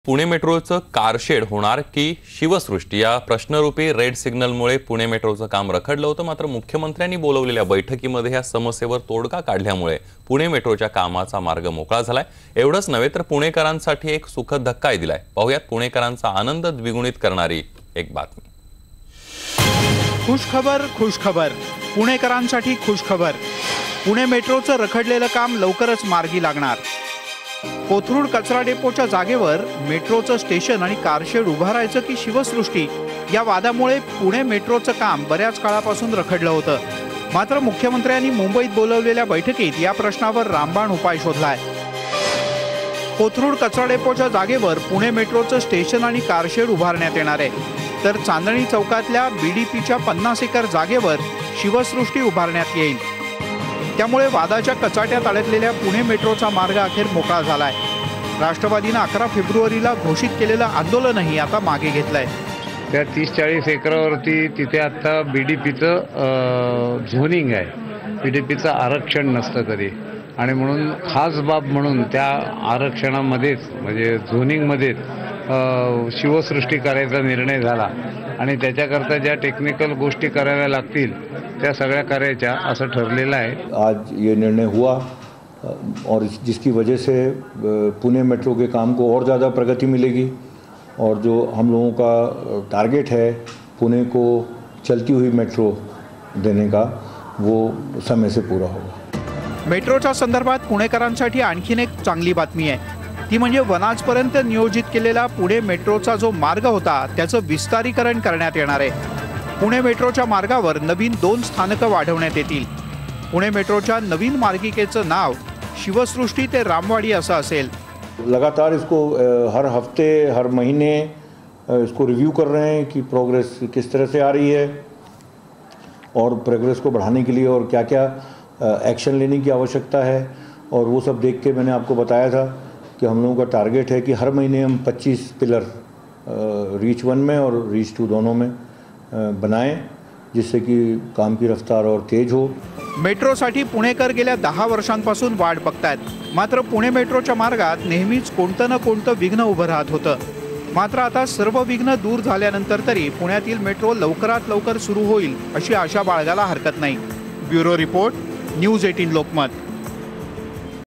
पुणे मेट्रोचं कारशेड होणार की शिवसृष्टी या प्रश्नरूपी रेड सिग्नलमुळे पुणे मेट्रोचं काम रखडलं होतं। मात्र मुख्यमंत्र्यांनी बोलवलेल्या बैठकीमध्ये या समस्येवर तोडगा काढल्यामुळे पुणे मेट्रोच्या कामाचा मार्ग मोकळा झालाय। एवढंच नव्हे तर पुणेकरांसाठी एक सुखद धक्काही दिलाय। पाहूयात पुणेकरांचा आनंद द्विगुणित करणारी एक बातमी। खुशखबर पुणेकरांसाठी खुशखबर। पुणे मेट्रोचं रखडलेलं काम लवकरच मार्गी लागणार। कोथरूड कचरा डेपोच्या जागेवर मेट्रोचं स्टेशन आणि कारशेड उभारायचं की शिवसृष्टी या वादामुळे पुणे मेट्रोचं काम बऱ्याच काळापासून रखडलं होतं। मात्र मुख्यमंत्र्यांनी मुंबईत बोलवलेल्या बैठकीत या प्रश्नावर रामबाण उपाय शोधलाय। कोथरूड कचरा डेपोच्या जागेवर पुणे मेट्रोचं स्टेशन आणि कारशेड उभारण्यात येणार आहे, तर चांदणी चौकातल्या बीडीपीच्या 50 एकर जागेवर शिवसृष्टी उभारण्यात येईल। त्यामुळे वादाच्या कचाट्यात अडकलेल्या पुणे मेट्रोचा मार्ग अखेर मोकळा झालाय। राष्ट्रवादीने 11 फेब्रुवारीला घोषित केलेलं आंदोलनही आता मागे घेतलंय। त्या 30-40 एकरावरती तिथे आता बीडीपीचं झोनिंग आहे, बीडीपीचं आरक्षण नसतं कधी, आणि म्हणून खास बाब म्हणून त्या आरक्षणामध्येच म्हणजे झोनिंगमध्येच शिवसृष्टी करायचा निर्णय झाला आणि त्याच्याकरता ज्या टेक्निकल गोष्टी कराव्या लागतील त्या सगळ्या करायच्या असं ठरलेलं आहे। आज ये निर्णय हुआ और जिसकी वजह से पुणे मेट्रो के काम को और ज़्यादा प्रगति मिलेगी और जो हम लोगों का टारगेट है पुणे को चलती हुई मेट्रो देने का वो समय से पूरा होगा। मेट्रोच्या संदर्भात पुणेकरांसाठी आणखीन एक चांगली बातमी आहे, ती म्हणजे वनाजपर्यंत नियोजित केलेला पुणे मेट्रोचा जो मार्ग होता त्याचं विस्तारीकरण करण्यात येणार आहे। पुणे मेट्रोच्या मार्गावर नवीन 2 स्थानकं वाढवण्यात येतील। पुणे मेट्रोच्या नवीन मार्गिकेचं नाव शिवसृष्टी ते रामवाडी असं असेल। लगातार इसको हर हफ्ते हर महीने इसको रिव्यू कर रहे हैं कि प्रोग्रेस किस तरह से आ रही है और प्रोग्रेस को बढ़ाने के लिए और क्या क्या एक्शन लेने की आवश्यकता है। और वो सब देख के मैंने आपको बताया था कि हम लोगों का टारगेट है कि हर महीने हम 25 पिलर रीच 1 में और रीच 2 दोनों में बनाएं, जिससे कि काम की रफ्तार और तेज हो। मेट्रोसाठी पुणेकर गेल्या 10 वर्षांपासून वाट बघतायत। मात्र पुणे मेट्रोच्या मार्गात नेहमीच कोणतं ना कोणतं विघ्न उभं राहत होतं। मात्र आता सर्व विघ्न दूर झाल्यानंतर तरी पुण्यातील मेट्रो लवकरात लवकर सुरू होईल अशी आशा बाळगायला हरकत नाही। Bureau report, news 18 Lokmat.